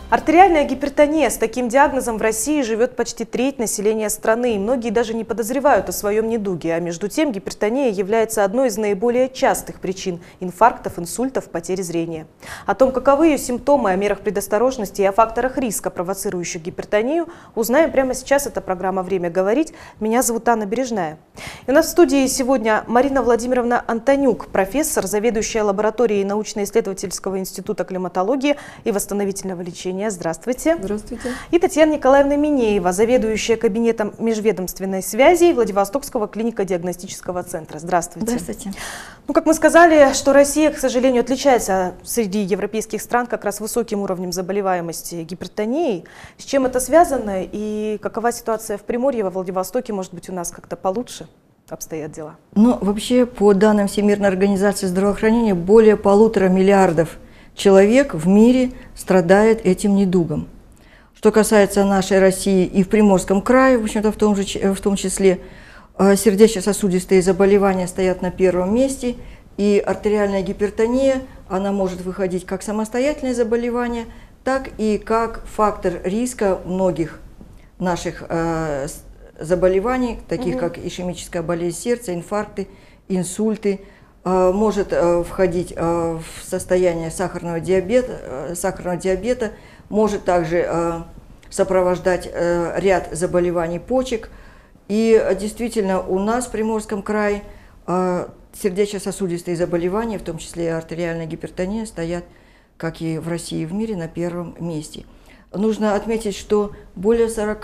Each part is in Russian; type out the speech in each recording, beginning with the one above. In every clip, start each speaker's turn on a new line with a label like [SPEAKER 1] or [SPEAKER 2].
[SPEAKER 1] Артериальная гипертония. С таким диагнозом в России живет почти треть населения страны. И многие даже не подозревают о своем недуге. А между тем гипертония является одной из наиболее частых причин инфарктов, инсультов, потери зрения. О том, каковы ее симптомы, о мерах предосторожности и о факторах риска, провоцирующих гипертонию, узнаем прямо сейчас. Это программа «Время говорить». Меня зовут Анна Бережная. И у нас в студии сегодня Марина Владимировна Антонюк, профессор, заведующая лабораторией научно-исследовательского института климатологии и восстановительного лечения. Здравствуйте.
[SPEAKER 2] Здравствуйте.
[SPEAKER 1] И Татьяна Николаевна Минеева, заведующая кабинетом межведомственной связи Владивостокского клинико-диагностического центра. Здравствуйте.
[SPEAKER 3] Здравствуйте.
[SPEAKER 1] Ну, как мы сказали, что Россия, к сожалению, отличается среди европейских стран как раз высоким уровнем заболеваемости гипертонией. С чем это связано и какова ситуация в Приморье, во Владивостоке? Может быть, у нас как-то получше обстоят дела?
[SPEAKER 3] Ну, вообще, по данным Всемирной организации здравоохранения, более 1,5 миллиарда человек в мире страдает этим недугом. Что касается нашей России и в Приморском крае, в общем-то, в том числе, сердечно-сосудистые заболевания стоят на первом месте, и артериальная гипертония, она может выходить как самостоятельное заболевание, так и как фактор риска многих наших заболеваний, таких как ишемическая болезнь сердца, инфаркты, инсульты, может входить в состояние сахарного диабета, может также сопровождать ряд заболеваний почек. И действительно у нас в Приморском крае сердечно-сосудистые заболевания, в том числе и артериальная гипертония, стоят, как и в России и в мире, на первом месте. Нужно отметить, что более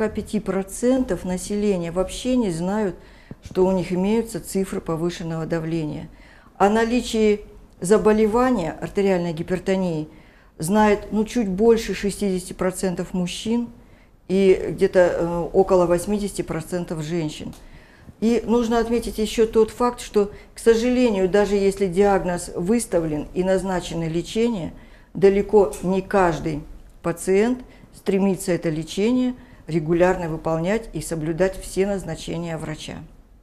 [SPEAKER 3] 45% населения вообще не знают, что у них имеются цифры повышенного давления. О наличии заболевания артериальной гипертонии знает чуть больше 60% мужчин и где-то около 80% женщин. И нужно отметить еще тот факт, что, к сожалению, даже если диагноз выставлен и назначено лечение, далеко не каждый пациент стремится это лечение регулярно выполнять и соблюдать все назначения врача.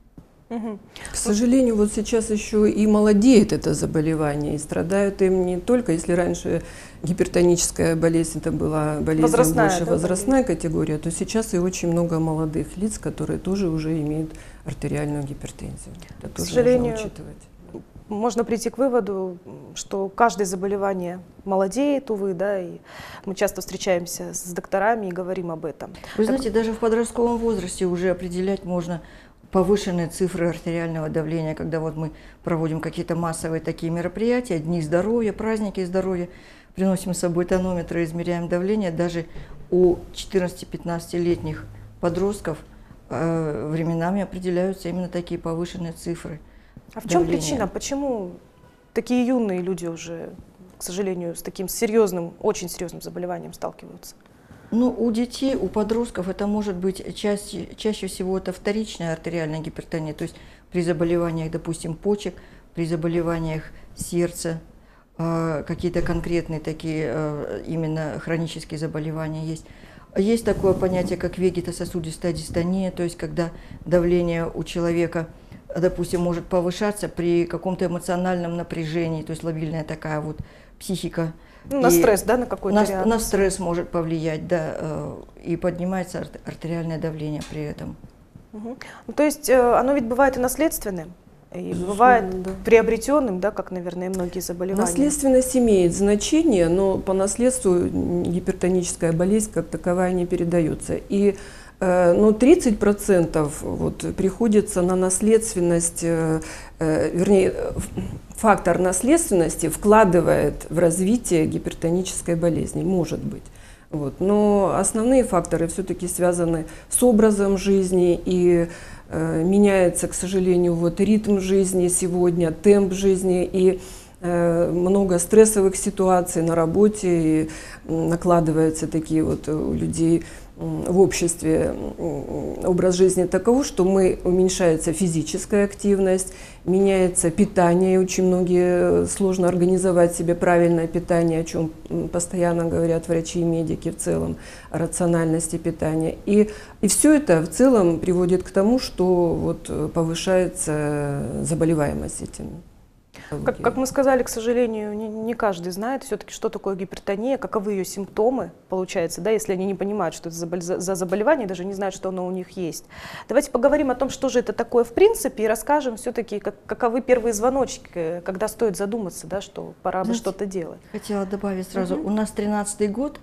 [SPEAKER 2] К сожалению, вот сейчас еще и молодеет это заболевание, и страдают им не только, если раньше гипертоническая болезнь, это была болезнь больше возрастная категория, то сейчас и очень много молодых лиц, которые тоже уже имеют артериальную гипертензию. Это
[SPEAKER 1] к
[SPEAKER 2] тоже
[SPEAKER 1] сожалению,
[SPEAKER 2] нужно учитывать.
[SPEAKER 1] Можно прийти к выводу, что каждое заболевание молодеет, увы, да, и мы часто встречаемся с докторами и говорим об этом.
[SPEAKER 3] Вы знаете, даже в подростковом возрасте уже определять можно повышенные цифры артериального давления, когда вот мы проводим какие-то массовые такие мероприятия, дни здоровья, праздники здоровья, приносим с собой тонометры, измеряем давление, даже у 14-15-летних подростков временами определяются именно такие повышенные цифры.
[SPEAKER 1] А в чем причина? Почему такие юные люди уже, к сожалению, с таким серьезным, очень серьезным заболеванием сталкиваются?
[SPEAKER 3] Ну, у детей, у подростков это может быть чаще всего это вторичная артериальная гипертония, то есть при заболеваниях, допустим, почек, при заболеваниях сердца, какие-то конкретные такие именно хронические заболевания есть. Есть такое понятие, как вегетососудистая дистония, то есть когда давление у человека, допустим, может повышаться при каком-то эмоциональном напряжении, то есть лобильная такая вот психика.
[SPEAKER 1] На стресс, да, на какой-то реакцию?
[SPEAKER 3] На стресс может повлиять, да, и поднимается артериальное давление при этом.
[SPEAKER 1] Ну, то есть оно ведь бывает и наследственным, и бывает приобретенным, да, как, наверное, и многие заболевания.
[SPEAKER 2] Наследственность имеет значение, но по наследству гипертоническая болезнь как таковая не передается. И 30% вот приходится на наследственность, вернее, фактор наследственности вкладывает в развитие гипертонической болезни, может быть. Вот. Но основные факторы все-таки связаны с образом жизни, и меняется, к сожалению, вот ритм жизни сегодня, темп жизни, и много стрессовых ситуаций на работе, и накладываются такие вот у людей в обществе образ жизни таков, что уменьшается физическая активность, меняется питание, очень многие сложно организовать себе правильное питание, о чем постоянно говорят врачи и медики в целом, о рациональности питания. И все это в целом приводит к тому, что вот повышается заболеваемость этим.
[SPEAKER 1] Как мы сказали, к сожалению, не каждый знает все-таки, что такое гипертония, каковы ее симптомы, получается, да, если они не понимают, что это за заболевание, даже не знают, что оно у них есть. Давайте поговорим о том, что же это такое в принципе, и расскажем все-таки, каковы первые звоночки, когда стоит задуматься, да, что пора бы что-то делать.
[SPEAKER 3] Хотела добавить сразу, у нас 13-й год,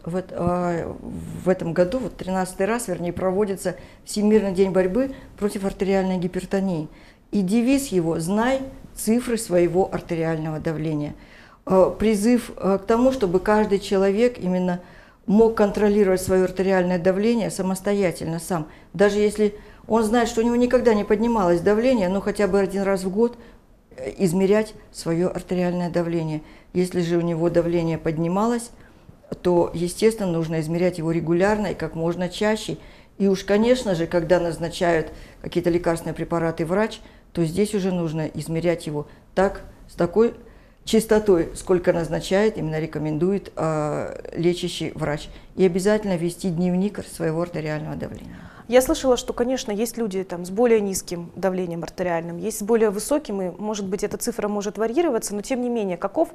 [SPEAKER 3] в этом году, вот 13-й раз, вернее, проводится Всемирный день борьбы против артериальной гипертонии. И девиз его «Знай цифры своего артериального давления». Призыв к тому, чтобы каждый человек именно мог контролировать свое артериальное давление самостоятельно сам. Даже если он знает, что у него никогда не поднималось давление, но хотя бы один раз в год измерять свое артериальное давление. Если же у него давление поднималось, то, естественно, нужно измерять его регулярно и как можно чаще. И уж, конечно же, когда назначают какие-то лекарственные препараты врач, то здесь уже нужно измерять его с такой частотой, сколько назначает, именно рекомендует лечащий врач. И обязательно вести дневник своего артериального давления.
[SPEAKER 1] Я слышала, что, конечно, есть люди там, с более низким давлением артериальным, есть с более высоким, и, может быть, эта цифра может варьироваться, но, тем не менее,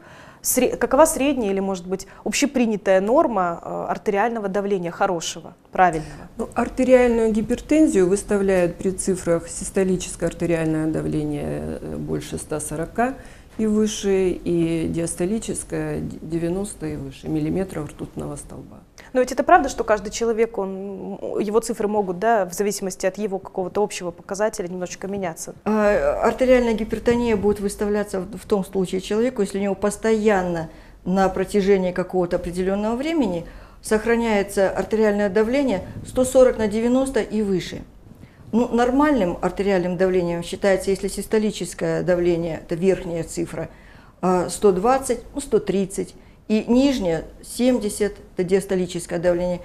[SPEAKER 1] какова средняя или, может быть, общепринятая норма артериального давления хорошего, правильного?
[SPEAKER 2] Ну, артериальную гипертензию выставляют при цифрах систолическое артериальное давление больше 140 и выше, и диастолическое 90 и выше миллиметров ртутного столба.
[SPEAKER 1] Но ведь это правда, что каждый человек, его цифры могут, да, в зависимости от его какого-то общего показателя немножечко меняться?
[SPEAKER 3] Артериальная гипертония будет выставляться в том случае человеку, если у него постоянно на протяжении какого-то определенного времени сохраняется артериальное давление 140 на 90 и выше. Ну, нормальным артериальным давлением считается, если систолическое давление, это верхняя цифра, 120, 130, и нижняя 70, это диастолическое давление,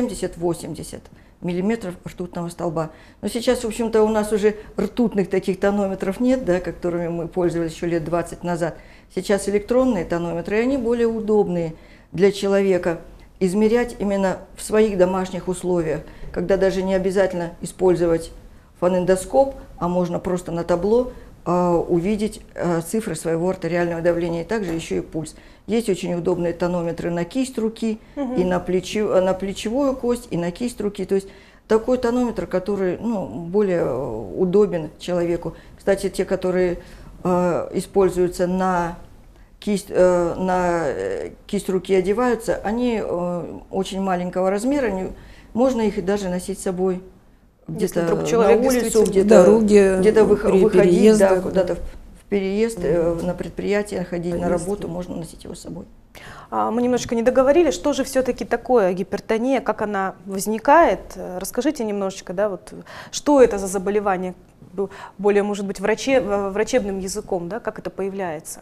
[SPEAKER 3] 70-80 миллиметров ртутного столба. Но сейчас, в общем-то, у нас уже ртутных таких тонометров нет, да, которыми мы пользовались еще лет 20 назад. Сейчас электронные тонометры, и они более удобные для человека измерять именно в своих домашних условиях, когда даже не обязательно использовать фонендоскоп, а можно просто на табло увидеть цифры своего артериального давления, и также еще и пульс. Есть очень удобные тонометры на кисть руки, и на плечевую кость, и на кисть руки. То есть такой тонометр, который более удобен человеку. Кстати, те, которые используются на кисть руки одеваются, они очень маленького размера, можно их и даже носить с собой где-то на улицу, где-то выходить, да, куда-то в переезд, на предприятие ходить, на работу, можно носить его с собой.
[SPEAKER 1] Мы немножечко не договорили, что же все-таки такое гипертония, как она возникает. Расскажите немножечко, да, вот, что это за заболевание, более, может быть, врачебным языком, да, как это появляется?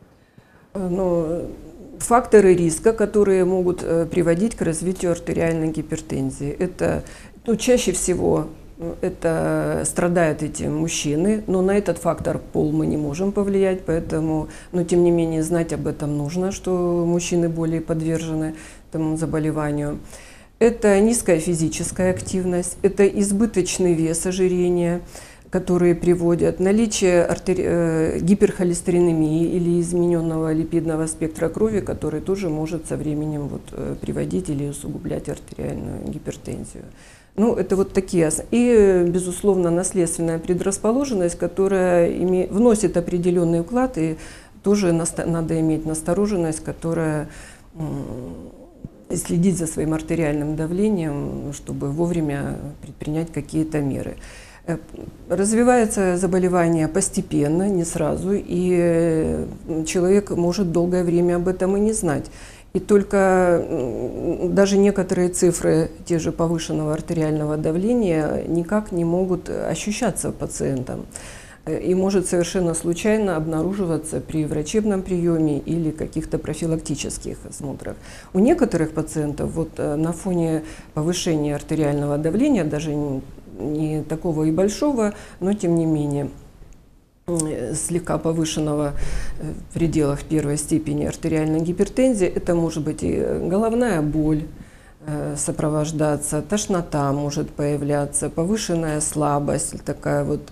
[SPEAKER 2] Факторы риска, которые могут приводить к развитию артериальной гипертензии. Это чаще всего страдают эти мужчины, но на этот фактор пол мы не можем повлиять, поэтому, но тем не менее знать об этом нужно, что мужчины более подвержены этому заболеванию. Это низкая физическая активность, это избыточный вес, ожирение, которые приводят наличие гиперхолестеринемии или измененного липидного спектра крови, который тоже может со временем приводить или усугублять артериальную гипертензию. Это вот такие. И, безусловно, наследственная предрасположенность, которая вносит определенный вклад, и тоже надо иметь настороженность, которая следить за своим артериальным давлением, чтобы вовремя предпринять какие-то меры. Развивается заболевание постепенно, не сразу, и человек может долгое время об этом и не знать. И только даже некоторые цифры, те же повышенного артериального давления, никак не могут ощущаться пациентом. И может совершенно случайно обнаруживаться при врачебном приеме или каких-то профилактических осмотрах. У некоторых пациентов на фоне повышения артериального давления, даже не такого и большого, но тем не менее слегка повышенного в пределах первой степени артериальной гипертензии, это может быть и головная боль, сопровождаться, тошнота может появляться, повышенная слабость, такая вот.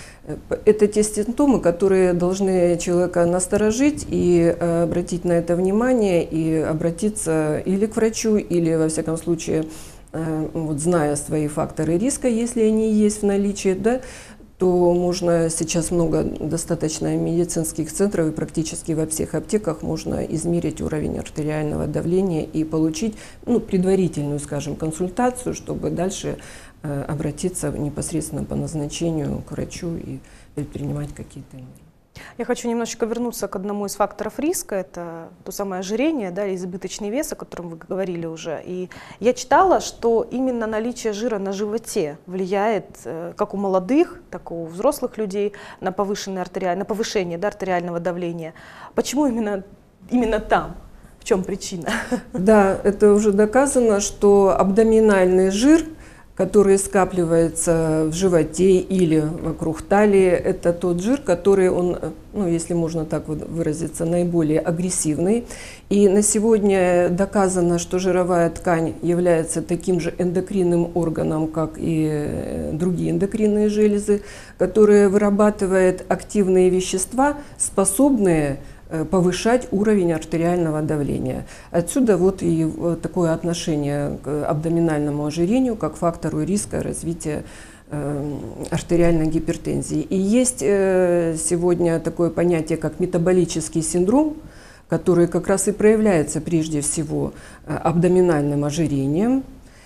[SPEAKER 2] Это те симптомы, которые должны человека насторожить и обратить на это внимание, и обратиться или к врачу, или, во всяком случае, вот, зная свои факторы риска, если они есть в наличии, да, то можно, сейчас много достаточно медицинских центров, и практически во всех аптеках можно измерить уровень артериального давления и получить, ну, предварительную, скажем, консультацию, чтобы дальше обратиться непосредственно по назначению к врачу и предпринимать какие-то меры.
[SPEAKER 1] Я хочу немножечко вернуться к одному из факторов риска, это то самое ожирение, да, или избыточный вес, о котором вы говорили уже. И я читала, что именно наличие жира на животе влияет как у молодых, так и у взрослых людей на повышение, да, артериального давления. Почему именно там? В чем причина?
[SPEAKER 2] Да, это уже доказано, что абдоминальный жир, который скапливается в животе или вокруг талии, это тот жир, который, он, ну, если можно так вот выразиться, наиболее агрессивный. И на сегодня доказано, что жировая ткань является таким же эндокринным органом, как и другие эндокринные железы, которые вырабатывают активные вещества, способные повышать уровень артериального давления. Отсюда вот и такое отношение к абдоминальному ожирению как фактору риска развития артериальной гипертензии. И есть сегодня такое понятие, как метаболический синдром, который как раз и проявляется прежде всего абдоминальным ожирением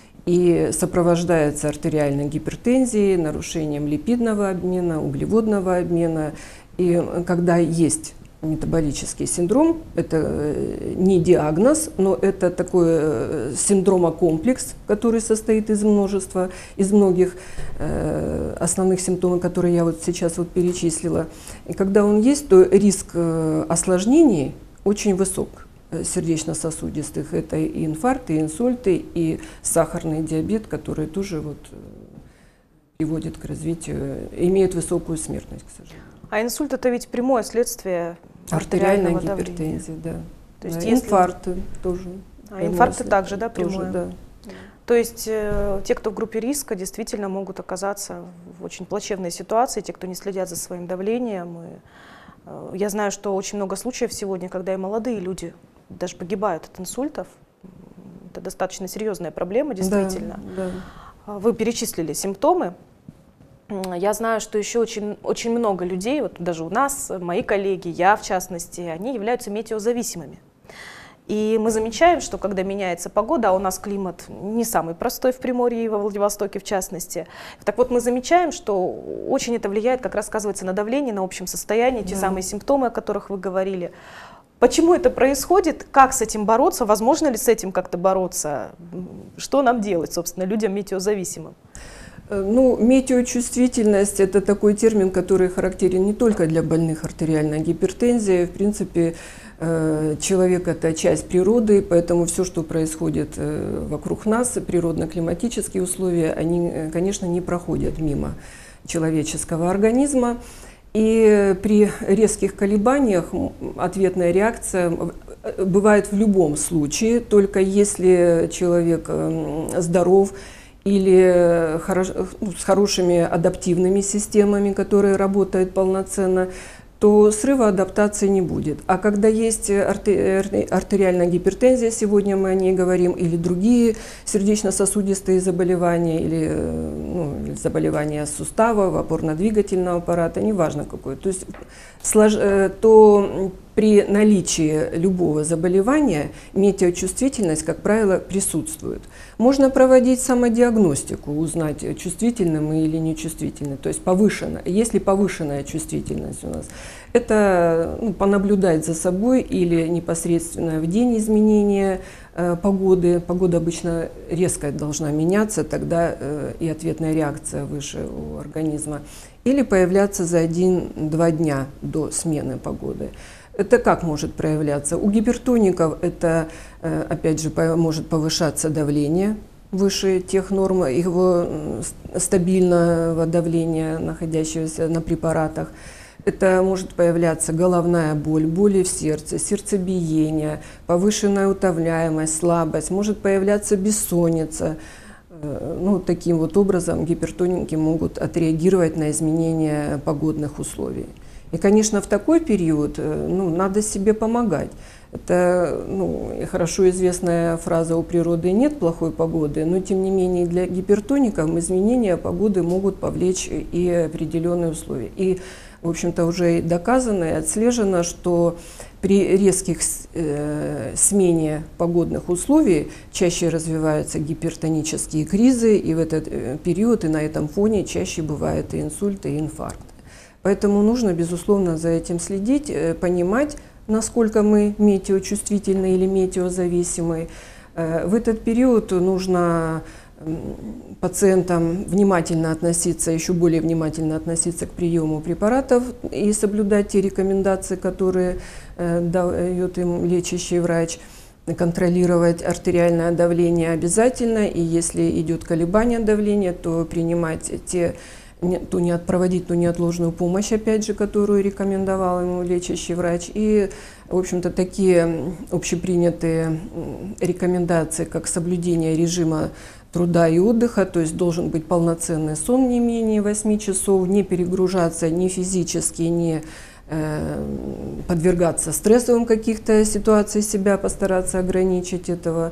[SPEAKER 2] и сопровождается артериальной гипертензией, нарушением липидного обмена, углеводного обмена. И когда есть метаболический синдром, это не диагноз, но это такой синдромокомплекс, который состоит из множества, из многих основных симптомов, которые я вот сейчас вот перечислила. И когда он есть, то риск осложнений очень высок, сердечно-сосудистых. Это и инфаркты, и инсульты, и сахарный диабет, который тоже вот приводит к развитию, имеет высокую смертность, к сожалению.
[SPEAKER 1] А инсульт — это ведь прямое следствие
[SPEAKER 2] артериальной
[SPEAKER 1] артериального
[SPEAKER 2] гипертензии, да.
[SPEAKER 1] То есть,
[SPEAKER 2] да.
[SPEAKER 1] если...
[SPEAKER 2] Инфаркты тоже.
[SPEAKER 1] Инфаркты также, да, прямое?
[SPEAKER 2] Тоже, да.
[SPEAKER 1] То есть те, кто в группе риска, действительно могут оказаться в очень плачевной ситуации, те, кто не следят за своим давлением. Я знаю, что очень много случаев сегодня, когда и молодые люди даже погибают от инсультов. Это достаточно серьезная проблема, действительно.
[SPEAKER 2] Да, да.
[SPEAKER 1] Вы перечислили симптомы. Я знаю, что еще очень много людей, вот даже у нас, мои коллеги, я в частности, они являются метеозависимыми. И мы замечаем, что когда меняется погода, а у нас климат не самый простой в Приморье и во Владивостоке в частности, так вот мы замечаем, что очень это влияет, как рассказывается, на давление, на общем состоянии, те самые симптомы, о которых вы говорили. Почему это происходит? Как с этим бороться? Возможно ли с этим как-то бороться? Что нам делать, собственно, людям метеозависимым?
[SPEAKER 2] Ну, метеочувствительность – это такой термин, который характерен не только для больных артериальной гипертензией. В принципе, человек – это часть природы, поэтому все, что происходит вокруг нас, природно-климатические условия, они, конечно, не проходят мимо человеческого организма. И при резких колебаниях ответная реакция бывает в любом случае, только если человек здоров, или с хорошими адаптивными системами, которые работают полноценно, то срыва адаптации не будет. А когда есть артериальная гипертензия, сегодня мы о ней говорим, или другие сердечно-сосудистые заболевания, или заболевания суставов, опорно-двигательного аппарата, неважно какое, то есть то при наличии любого заболевания метеочувствительность, как правило, присутствует. Можно проводить самодиагностику, узнать, чувствительны мы или нечувствительны, то есть повышенная. Если повышенная чувствительность у нас, это понаблюдать за собой или непосредственно в день изменения погоды. Погода обычно резко должна меняться, тогда и ответная реакция выше у организма. Или появляться за 1-2 дня до смены погоды. Это как может проявляться? У гипертоников это, опять же, может повышаться давление выше тех норм его стабильного давления, находящегося на препаратах. Это может появляться головная боль, боли в сердце, сердцебиение, повышенная утомляемость, слабость, может появляться бессонница. Ну, таким вот образом гипертоники могут отреагировать на изменения погодных условий. И, конечно, в такой период надо себе помогать. Это хорошо известная фраза: у природы нет плохой погоды, но тем не менее для гипертоников изменения погоды могут повлечь и определенные условия. И, в общем-то, уже доказано и отслежено, что при резких смене погодных условий чаще развиваются гипертонические кризы, и в этот период и на этом фоне чаще бывают и инсульты, и инфаркты. Поэтому нужно, безусловно, за этим следить, понимать, насколько мы метеочувствительны или метеозависимы. В этот период нужно пациентам внимательно относиться, еще более внимательно относиться к приему препаратов и соблюдать те рекомендации, которые дает им лечащий врач. Контролировать артериальное давление обязательно, и если идет колебание давления, то принимать проводить ту неотложную помощь, опять же, которую рекомендовал ему лечащий врач. И, в общем-то, такие общепринятые рекомендации, как соблюдение режима труда и отдыха, то есть должен быть полноценный сон не менее 8 часов, не перегружаться ни физически, ни подвергаться стрессовым каких-то ситуаций себя, постараться ограничить этого,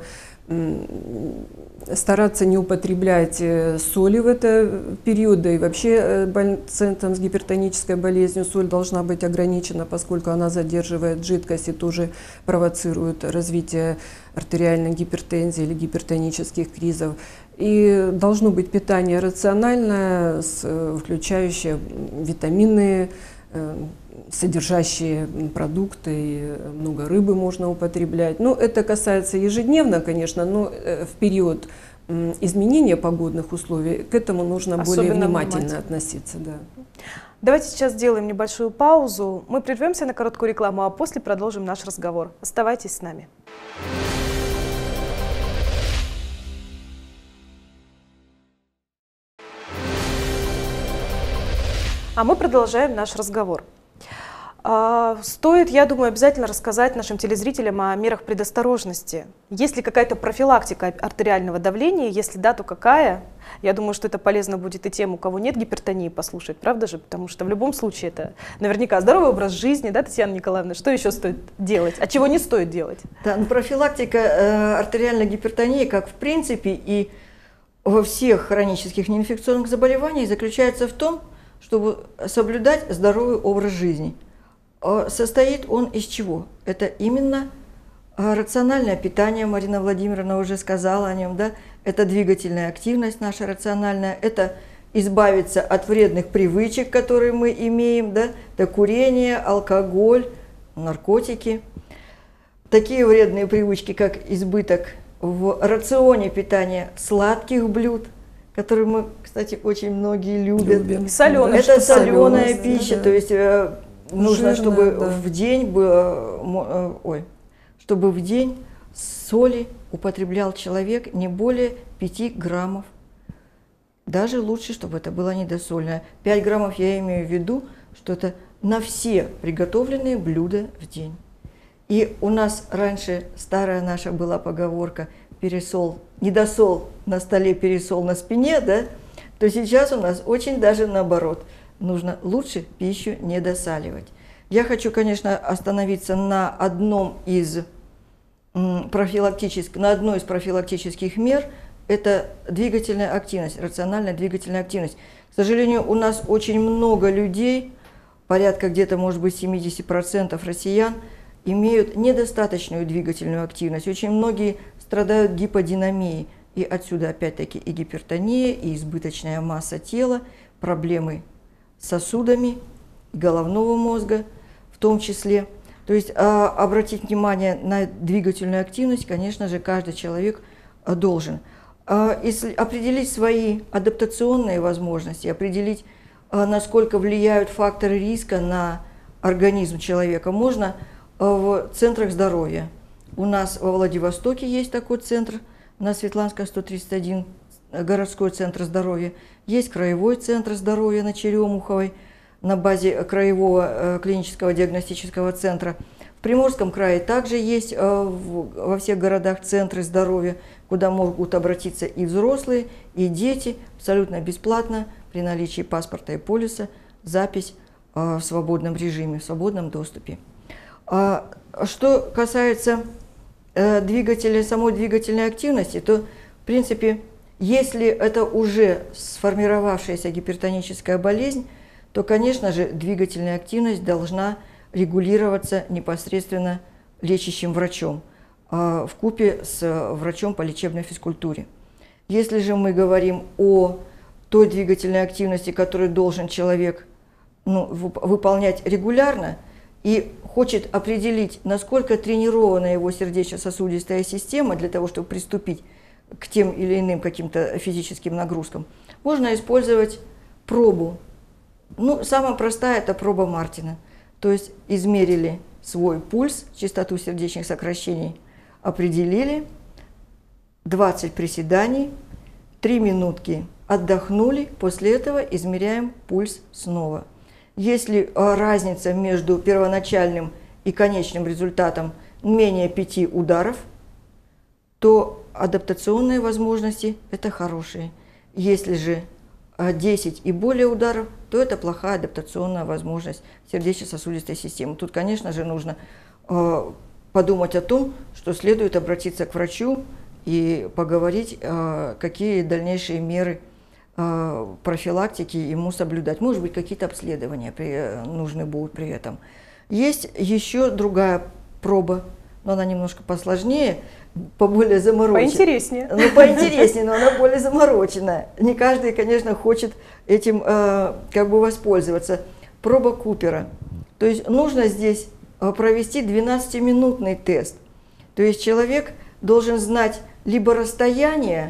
[SPEAKER 2] стараться не употреблять соли в этот период, да и вообще пациентам с гипертонической болезнью соль должна быть ограничена, поскольку она задерживает жидкость и тоже провоцирует развитие артериальной гипертензии или гипертонических кризов. И должно быть питание рациональное, включающее витаминные, содержащие продукты, и много рыбы можно употреблять. Ну, это касается ежедневно, конечно, но в период изменения погодных условий к этому нужно более внимательно относиться. Да.
[SPEAKER 1] Давайте сейчас сделаем небольшую паузу. Мы прервемся на короткую рекламу, а после продолжим наш разговор. Оставайтесь с нами. А мы продолжаем наш разговор. Стоит, я думаю, обязательно рассказать нашим телезрителям о мерах предосторожности. Есть ли какая-то профилактика артериального давления? Если да, то какая? Я думаю, что это полезно будет и тем, у кого нет гипертонии, послушать, правда же? Потому что в любом случае это наверняка здоровый образ жизни, да, Татьяна Николаевна? Что еще стоит делать? А чего не стоит делать?
[SPEAKER 3] Да, профилактика артериальной гипертонии, как в принципе и во всех хронических неинфекционных заболеваниях, заключается в том, чтобы соблюдать здоровый образ жизни. Состоит он из чего? Это именно рациональное питание, Марина Владимировна уже сказала о нем, да? Это двигательная активность наша рациональная, это избавиться от вредных привычек, которые мы имеем, да? Это курение, алкоголь, наркотики. Такие вредные привычки, как избыток в рационе питания сладких блюд, которые мы, кстати, очень многие любят.
[SPEAKER 1] Соленая,
[SPEAKER 3] это соленая пища, да. То есть нужно,
[SPEAKER 2] жирная,
[SPEAKER 3] чтобы
[SPEAKER 2] да.
[SPEAKER 3] в день чтобы в день соли употреблял человек не более 5 граммов. Даже лучше, чтобы это было недосольное. 5 граммов я имею в виду, что это на все приготовленные блюда в день. И у нас раньше старая наша была поговорка: пересол, недосол на столе, пересол на спине, да? То сейчас у нас очень даже наоборот. Нужно лучше пищу не досаливать. Я хочу, конечно, остановиться на одной из профилактических мер. Это двигательная активность, рациональная двигательная активность. К сожалению, у нас очень много людей, порядка где-то, может быть, 70% россиян, имеют недостаточную двигательную активность. Очень многие страдают гиподинамией. И отсюда опять-таки и гипертония, и избыточная масса тела, проблемы с сосудами, головного мозга в том числе. То есть обратить внимание на двигательную активность, конечно же, каждый человек должен. Определить свои адаптационные возможности, определить, насколько влияют факторы риска на организм человека, можно в центрах здоровья. У нас во Владивостоке есть такой центр, на Светланской 131, городской центр здоровья. Есть краевой центр здоровья на Черемуховой. на базе Краевого клинического диагностического центра. В Приморском крае также есть во всех городах центры здоровья, куда могут обратиться и взрослые, и дети, абсолютно бесплатно, при наличии паспорта и полиса, запись в свободном режиме, в свободном доступе. Что касается двигателя, самой двигательной активности, то, в принципе, если это уже сформировавшаяся гипертоническая болезнь, то, конечно же, двигательная активность должна регулироваться непосредственно лечащим врачом вкупе с врачом по лечебной физкультуре. Если же мы говорим о той двигательной активности, которую должен человек выполнять регулярно, и хочет определить, насколько тренирована его сердечно-сосудистая система для того, чтобы приступить к тем или иным каким-то физическим нагрузкам, можно использовать пробу. Самая простая – это проба Мартина. То есть измерили свой пульс, частоту сердечных сокращений, определили, 20 приседаний, 3 минутки отдохнули, после этого измеряем пульс снова. Если разница между первоначальным и конечным результатом менее 5 ударов, то адаптационные возможности – это хорошие. Если же 10 и более ударов, то это плохая адаптационная возможность сердечно-сосудистой системы. Тут, конечно же, нужно подумать о том, что следует обратиться к врачу и поговорить, какие дальнейшие меры профилактики ему соблюдать. Может быть, какие-то обследования нужны будут при этом. Есть еще другая проба, но она немножко посложнее, поболее замороченная.
[SPEAKER 1] Поинтереснее.
[SPEAKER 3] Поинтереснее, но она более замороченная. Не каждый, конечно, хочет этим воспользоваться. Проба Купера. То есть нужно здесь провести 12-минутный тест. То есть человек должен знать либо расстояние,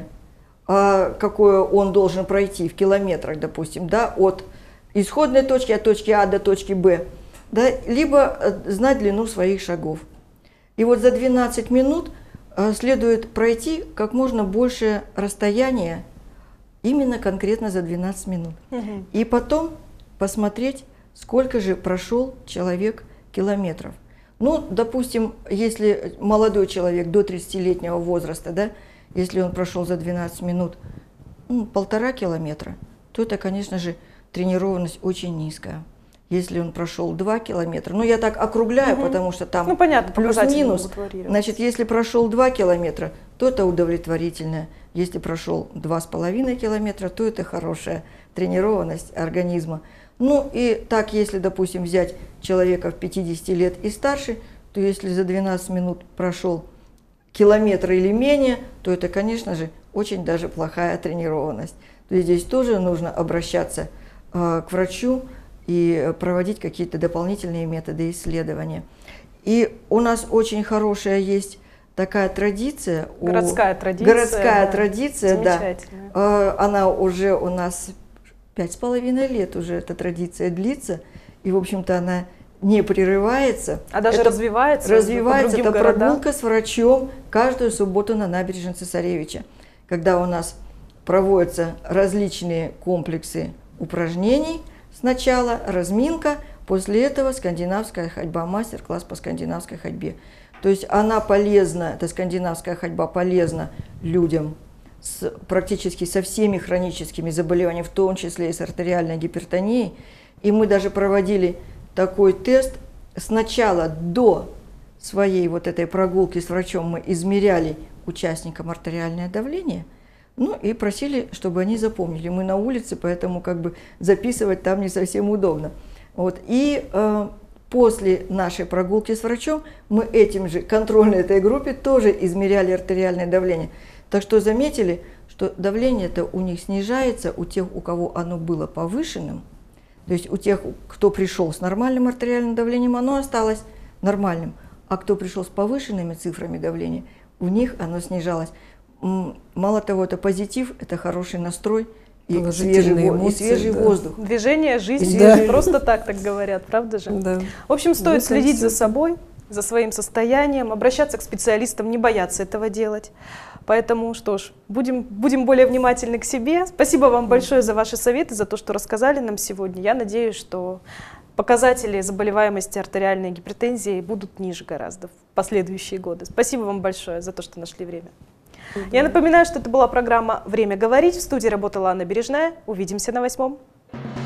[SPEAKER 3] какое он должен пройти в километрах, допустим, да, от исходной точки, от точки А до точки Б, да, либо знать длину своих шагов. И вот за 12 минут следует пройти как можно большее расстояние именно конкретно за 12 минут. И потом посмотреть, сколько же прошел человек километров. Допустим, если молодой человек до 30-летнего возраста, да, если он прошел за 12 минут 1,5 километра, то это, конечно же, тренированность очень низкая. Если он прошел 2 километра, я так округляю, потому что там
[SPEAKER 1] понятно,
[SPEAKER 3] плюс-минус, значит, если прошел 2 километра, то это удовлетворительное. Если прошел 2,5 километра, то это хорошая тренированность организма. И так, если, допустим, взять человека в 50 лет и старше, то если за 12 минут прошел километр или менее, то это, конечно же, очень даже плохая тренированность. То есть здесь тоже нужно обращаться к врачу и проводить какие-то дополнительные методы исследования. И у нас очень хорошая есть такая традиция.
[SPEAKER 1] Городская традиция.
[SPEAKER 3] Городская традиция,
[SPEAKER 1] да.
[SPEAKER 3] Она уже у нас 5,5 лет уже эта традиция длится. И, в общем-то, она не прерывается.
[SPEAKER 1] А даже развивается?
[SPEAKER 3] Развивается. Это прогулка с врачом каждую субботу на набережной Цесаревича, когда у нас проводятся различные комплексы упражнений. Сначала разминка, после этого скандинавская ходьба, мастер-класс по скандинавской ходьбе. То есть она полезна, эта скандинавская ходьба полезна людям практически со всеми хроническими заболеваниями, в том числе и с артериальной гипертонией. И мы даже проводили такой тест. Сначала до своей вот этой прогулки с врачом мы измеряли участникам артериальное давление, и просили, чтобы они запомнили. Мы на улице, поэтому записывать там не совсем удобно. И после нашей прогулки с врачом мы этим же контрольной этой группе тоже измеряли артериальное давление. Так что заметили, что давление-то у них снижается, у тех, у кого оно было повышенным. То есть у тех, кто пришел с нормальным артериальным давлением, оно осталось нормальным. А кто пришел с повышенными цифрами давления, у них оно снижалось. Мало того, это позитив, это хороший настрой и свежий воздух.
[SPEAKER 1] Движение, жизнь, просто так говорят, правда же?
[SPEAKER 2] Да.
[SPEAKER 1] В общем, стоит следить за собой, за своим состоянием, обращаться к специалистам, не бояться этого делать. Поэтому, что ж, будем более внимательны к себе. Спасибо вам большое за ваши советы, за то, что рассказали нам сегодня. Я надеюсь, что показатели заболеваемости артериальной гипертензией будут ниже гораздо в последующие годы. Спасибо вам большое за то, что нашли время. Я напоминаю, что это была программа «Время говорить». В студии работала Анна Бережная. Увидимся на 8.